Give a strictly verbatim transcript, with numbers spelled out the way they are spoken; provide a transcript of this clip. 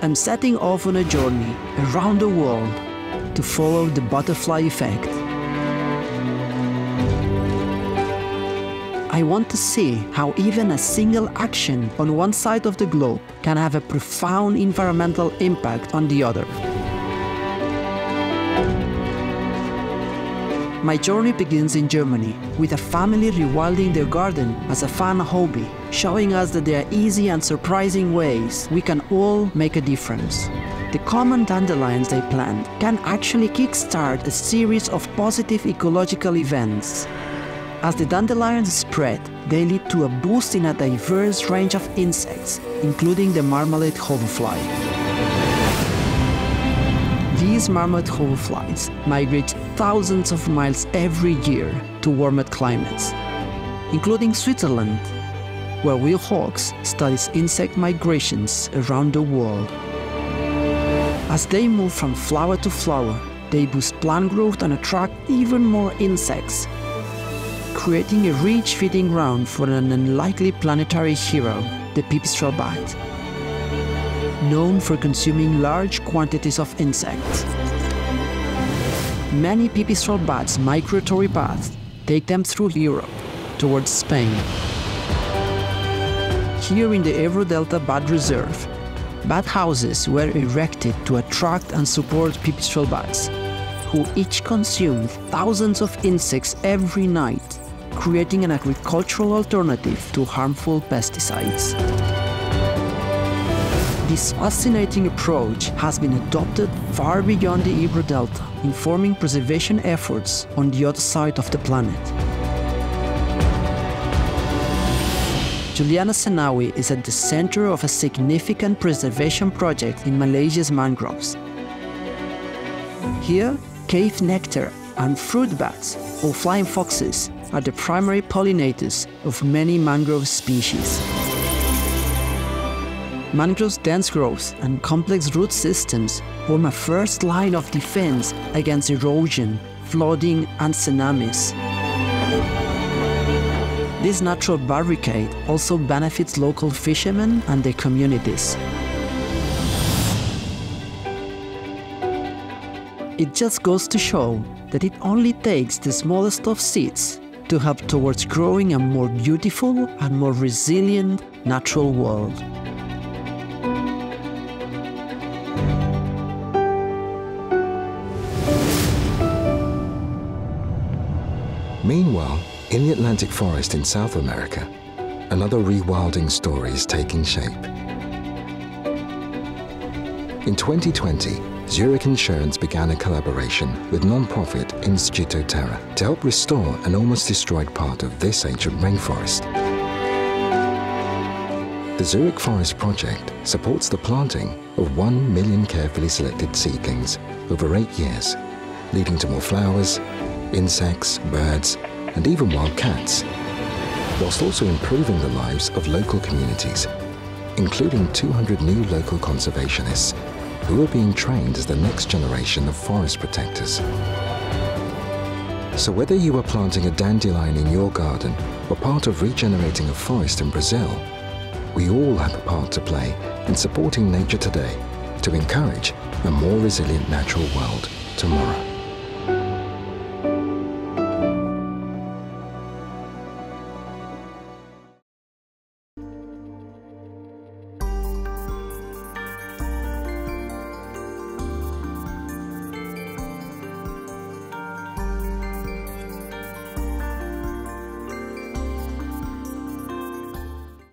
I'm setting off on a journey around the world to follow the butterfly effect. I want to see how even a single action on one side of the globe can have a profound environmental impact on the other. My journey begins in Germany, with a family rewilding their garden as a fun hobby, showing us that there are easy and surprising ways we can all make a difference. The common dandelions they plant can actually kickstart a series of positive ecological events. As the dandelions spread, they lead to a boost in a diverse range of insects, including the marmalade hoverfly. These marmalade hoverflies migrate thousands of miles every year to warmer climates, including Switzerland, where Will Hawkes studies insect migrations around the world. As they move from flower to flower, they boost plant growth and attract even more insects, creating a rich feeding ground for an unlikely planetary hero, the pipistrelle bat, known for consuming large quantities of insects. Many pipistrelle bats' migratory paths take them through Europe, towards Spain. Here in the Ebro Delta Bat Reserve, bat houses were erected to attract and support pipistrelle bats, who each consume thousands of insects every night, creating an agricultural alternative to harmful pesticides. This fascinating approach has been adopted far beyond the Ebro Delta, informing preservation efforts on the other side of the planet. Juliana Senawi is at the center of a significant preservation project in Malaysia's mangroves. Here, cave nectar and fruit bats, or flying foxes, are the primary pollinators of many mangrove species. Mangrove's dense growth and complex root systems form a first line of defense against erosion, flooding, and tsunamis. This natural barricade also benefits local fishermen and their communities. It just goes to show that it only takes the smallest of seeds to help towards growing a more beautiful and more resilient natural world. Meanwhile, in the Atlantic forest in South America, another rewilding story is taking shape. In twenty twenty, Zurich Insurance began a collaboration with non-profit Instituto Terra to help restore an almost destroyed part of this ancient rainforest. The Zurich Forest Project supports the planting of one million carefully selected seedlings over eight years, leading to more flowers, insects, birds, and even wild cats, whilst also improving the lives of local communities, including two hundred new local conservationists who are being trained as the next generation of forest protectors. So whether you are planting a dandelion in your garden or part of regenerating a forest in Brazil, we all have a part to play in supporting nature today to encourage a more resilient natural world tomorrow.